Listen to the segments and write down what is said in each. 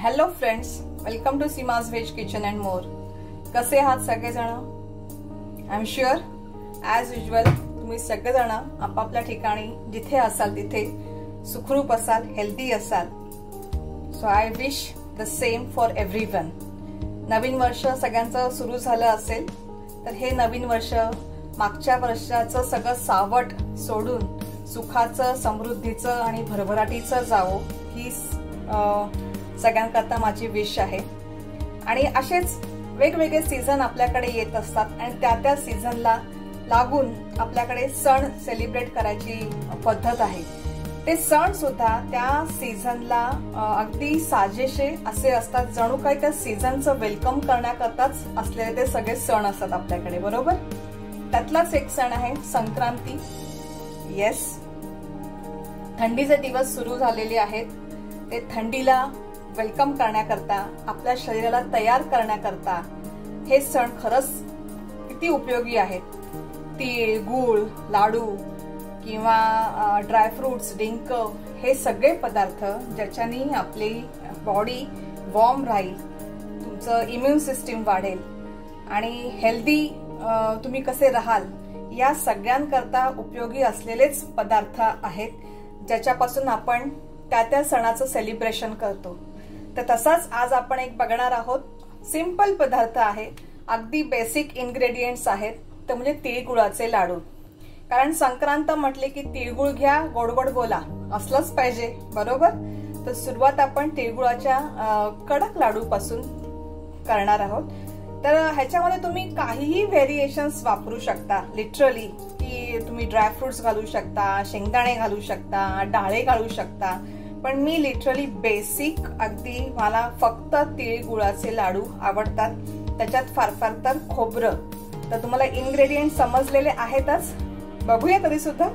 Hello friends, welcome to Seema's veg kitchen and more. कसे आहात सगळेजण? I am sure as usual तुम्ही सगळेजण आपापल्या ठिकाणी जिथे असाल तिथे सुखरूप असाल, हेल्दी असाल. So I wish the same for everyone. नवीन वर्ष सगळ्यांचं सुरू झालं असेल तर हे नवीन वर्ष मागच्या वर्षाचं सगळं सावट सोडून सुखाचं, समृद्धीचं आणि भरभराटीचं जावो ही सगळ्यांकरता माझी विश आहे. आणि असेच वेगवेगळे सीझन आपल्याकडे येत असतात आणि त्या सीझनला लागून आपल्याकडे सण सेलिब्रेट करायची पद्धत आहे. ते सण सुद्धा त्या सीझनला अगदी साजेसे असे असतात, जणू काही त्या सीझनचं वेलकम करण्याकरताच असलेले ते सगळे सण असतात आपल्याकडे, बरोबर? त्यातलाच एक सण आहे संक्रांती. येस, थंडीचे दिवस सुरू झालेले आहेत. ते थंडीला वेलकम करण्याकरता, आपल्या शरीराला तयार करण्याकरता हे सण खरंच किती उपयोगी आहेत. तीळ, गूळ, लाडू किंवा ड्रायफ्रुट्स, डिंक हे सगळे पदार्थ ज्याच्यानी आपली बॉडी वॉर्म राहील, तुमचं इम्युन सिस्टीम वाढेल आणि हेल्दी तुम्ही कसे राहाल या सगळ्यांकरता उपयोगी असलेलेच पदार्थ आहेत, ज्याच्यापासून आपण त्या सणाचं सेलिब्रेशन करतो. तर तसाच आज आपण एक बघणार आहोत. सिंपल पदार्थ आहे, अगदी बेसिक इन्ग्रेडियंट्स आहेत, ते म्हणजे तिळगुळाचे लाडू. कारण संक्रांत म्हटले की तिळगुळ घ्या, गोड गोड बोला असलंच पाहिजे, बरोबर? तर सुरुवात आपण तिळगुळाच्या कडक लाडू पासून करणार आहोत. तर ह्याच्यामध्ये तुम्ही काहीही व्हेरिएशन्स वापरू शकता. लिटरली की तुम्ही ड्रायफ्रुट्स घालू शकता, शेंगदाणे घालू शकता, डाळे घालू शकता. पण मी लिटरली बेसिक अगदी मला फक्त तिळगुळाचे लाडू आवडतात. त्याच्यात फार फार तर खोबरं. तर तुम्हाला इन्ग्रेडियंट समजलेले आहेतच, बघूया तरी सुद्धा.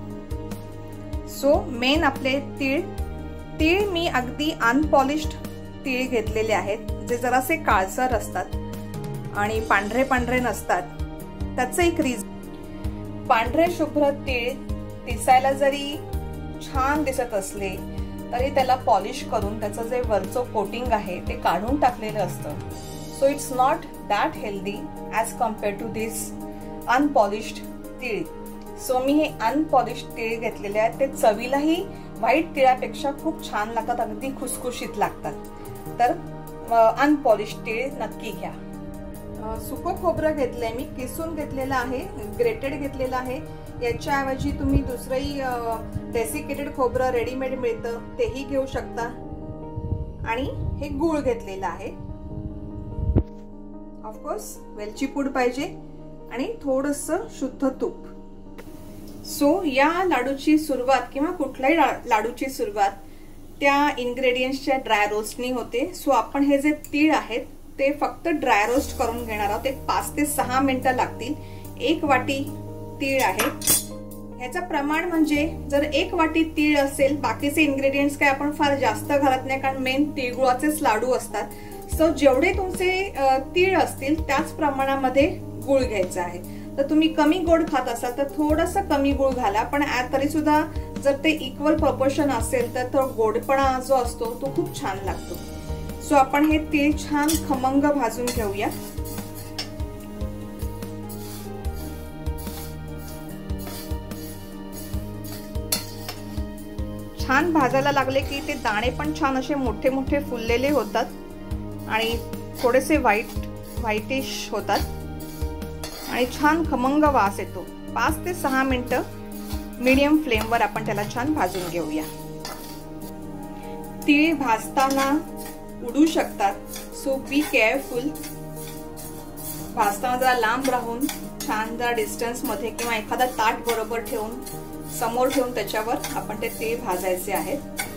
सो मेन आपले तीळ मी अगदी अनपॉलिश्ड तीळ घेतलेले आहेत, जे जरासे काळसर असतात आणि पांढरे पांढरे नसतात. त्याचं एक रिझन, पांढरे शुभ्र तीळ दिसायला जरी छान दिसत असले तरी त्याला पॉलिश करून त्याचं जे वरचं कोटिंग आहे ते काढून टाकलेलं असतं. So it's not that healthy as compare to this unpolished तीळ. सो मी हे अनपॉलिश्ड तीळ घेतलेले आहेत. ते चवीलाही व्हाईट तिळापेक्षा खूप छान लागतात, अगदी खुसखुशीत लागतात. तर अनपॉलिश्ड तीळ नक्की घ्या. सुकं खोबरं घेतलंय मी, किसून घेतलेलं आहे, ग्रेटेड घेतलेलं आहे. याच्याऐवजी तुम्ही दुसरंही डेसिकेटेड खोबरं रेडीमेड मिळतं तेही घेऊ शकता. आणि हे गूळ घेतलेलं आहे. ऑफकोर्स वेलची पूड पाहिजे आणि थोडंसं शुद्ध तूप. सो या लाडूची सुरुवात किंवा कुठल्याही लाडूची सुरुवात त्या इन्ग्रेडियंट्सच्या ड्राय रोस्टनी होते. सो आपण हे जे तीळ आहेत ते फक्त ड्राय रोस्ट करून घेणार आहोत. एक 5 ते 6 मिनिटं लागतील. 1 वाटी तीळ आहे. ह्याचं प्रमाण म्हणजे जर 1 वाटी तीळ असेल, बाकीचे इन्ग्रेडियंट्स काय आपण फार जास्त घालत नाही, कारण मेन तिळगुळाचेच लाडू असतात. सो जेवढे तुमचे तीळ असतील त्याच प्रमाणामध्ये गुळ घ्यायचा आहे. तर तुम्ही कमी गोड खात असाल तर थोडंसं कमी गुळ घाला, पण तरी सुद्धा जर ते इक्वल प्रपोर्शन असेल तर तो गोडपणा जो असतो तो खूप छान लागतो. सो आपण हे तीळ छान खमंग भाजून घेऊया. छान भाजायला लागले की ते दाणे पण छान असे मोठे मोठे फुललेले होतात आणि थोडेसे व्हाईटिश होतात आणि छान खमंग वास येतो. 5 ते 6 मिनिटं मीडियम फ्लेमवर आपण त्याला छान भाजून घेऊया. तीळ भाजताना उडू शकतात, सो बी केअरफुल. भाजताना जरा लांब राहून छान जरा डिस्टन्स मध्ये किंवा एखादा ताट बरोबर ठेवून समोर ठेवून त्याच्यावर आपण ते तीळ भाजायचे आहेत.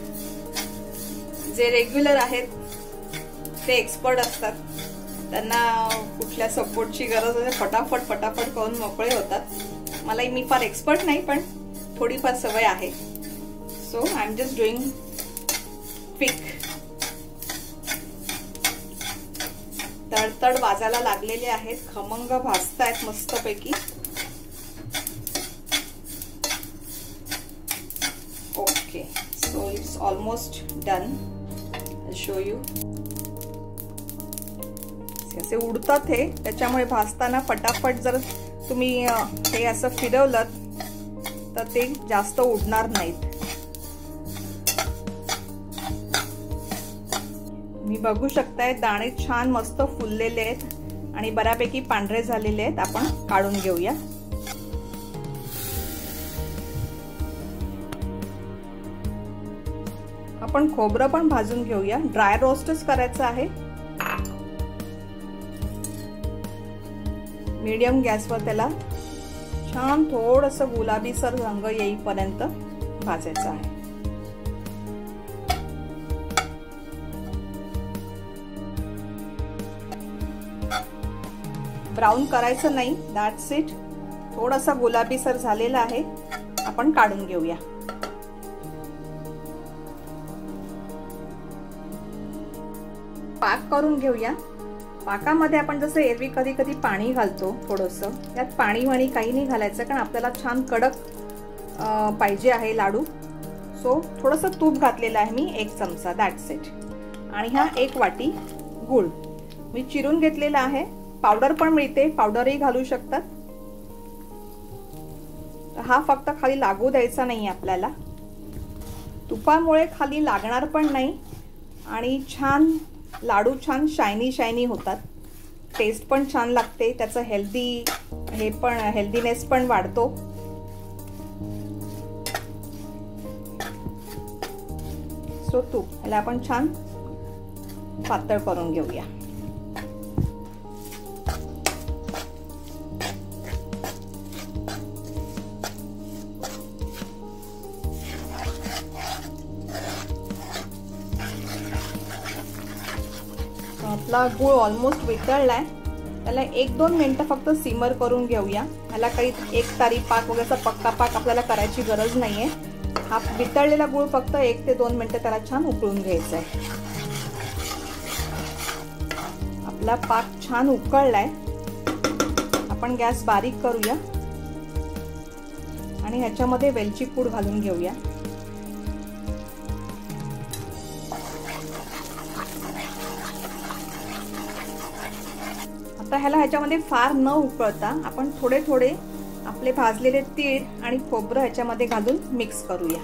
जे रेग्युलर आहेत ते एक्सपर्ट असतात, त्यांना कुठल्या सपोर्टची गरज आहे, फटाफट करून मोकळे होतात. मी फार एक्सपर्ट नाही, पण थोडीफार सवय आहे. So I am just doing quick. तडतड वाजायला लागलेले आहेत, खमंग भाजतायत मस्तपैकी. Okay, so it's almost done. Show you. असे उडतात हे, त्याच्यामुळे भाजताना फटाफट जर तुम्ही हे असं फिरवलं तर ते जास्त उडणार नाहीत. मी बघू शकताय दाणे छान मस्त फुललेले आहेत आणि बऱ्यापैकी पांढरे झालेले आहेत. आपण काढून घेऊया. आपण खोबरं पण भाजून घेऊया. ड्राय रोस्टच करायचं आहे. मीडियम गॅसवर त्याला छान थोडंसं गुलाबीसर रंग येईपर्यंत भाजायचं आहे. ब्राऊन करायचं नाही. That's it. थोडासा गुलाबीसर झालेला आहे. आपण काढून घेऊया. पाक करून घेऊया. पाकामध्ये आपण जसं एरवी कधी कधी पाणी घालतो थोडंसं, त्यात पाणी वाणी काही नाही घालायचं, कारण आपल्याला छान कडक पाहिजे आहे लाडू. सो थोडंसं तूप घातलेलं आहे मी 1 चमचा. That's it. आणि हा 1 वाटी गूळ मी चिरून घेतलेला आहे. पावडर पण मिळते, पावडरही घालू शकतात. हा फक्त खाली लागू द्यायचा नाही आपल्याला. तुपामुळे खाली लागणार पण नाही आणि छान लाडू छान शायनी शायनी होतात. टेस्ट पण छान लागते. त्याचं हेल्दीनेस पण वाढतो. सो तूप ह्याला आपण छान पातळ करून घेऊया. आपला गूळ ऑलमोस्ट वितळलाय. त्याला 1-2 मिनिटं फक्त सिमर करून घेऊया. ह्याला काही 1 तारी पाक वगैरे पक्का पाक आपल्याला करायची गरज नाहीये. हा वितळलेला गूळ फक्त 1 ते 2 मिनिटं त्याला छान उकळून घ्यायचा आहे. आपला पाक छान उकळलाय. आपण गॅस बारीक करूया आणि ह्याच्यामध्ये वेलची पूड घालून घेऊया. आता ह्याच्यामध्ये फार न उकळता आपण थोडे थोडे आपले भाजलेले तीळ आणि खोबरं ह्याच्यामध्ये घालून मिक्स करूया.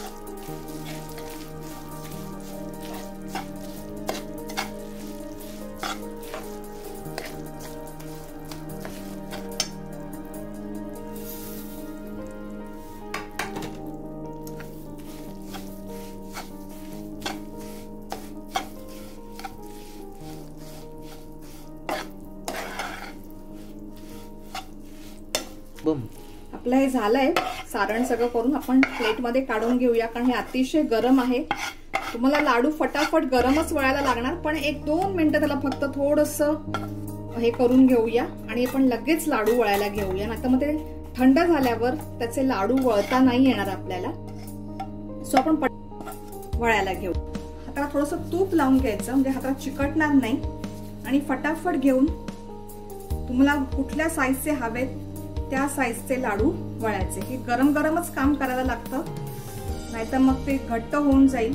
आपलं हे झालंय सारण सगळं करून. आपण प्लेटमध्ये काढून घेऊया, कारण हे अतिशय गरम आहे. तुम्हाला लाडू फटाफट गरमच वळायला लागणार, पण 1-2 मिनिटं त्याला फक्त थोडंसं हे करून घेऊया आणि आपण लगेच लाडू वळायला घेऊया. आता मग ते थंड झाल्यावर त्याचे लाडू वळता नाही येणार आपल्याला. सो आपण वळायला घेऊ. हाताला थोडंसं तूप लावून घ्यायचं, म्हणजे हाताला चिकटणार नाही आणि फटाफट घेऊन तुम्हाला कुठल्या साईजचे हवेत त्या साईजचे लाडू वळायचे. हे गरम गरमच काम करायला लागतं, नाहीतर मग ते घट्ट होऊन जाईल.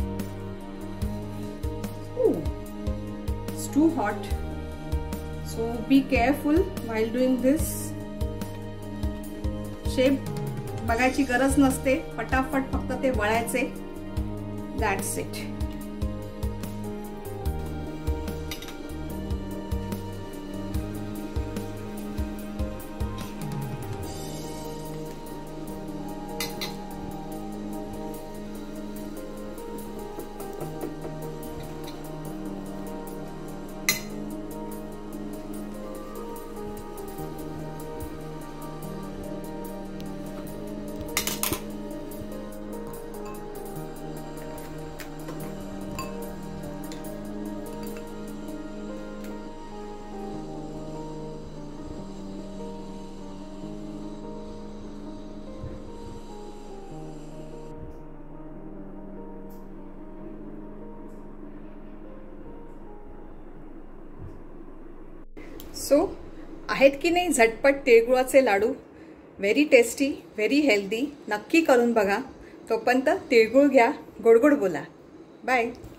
It's too hot, so be careful while doing this. Shape बघायची गरज नसते, फटाफट फक्त ते वळायचे. That's it. सो आहेत की नाही झटपट तिळगुळाचे लाडू. Very tasty, very healthy. नक्की करून बघा. तोपर्यंत तिळगुळ घ्या, गोड गोड बोला. बाय.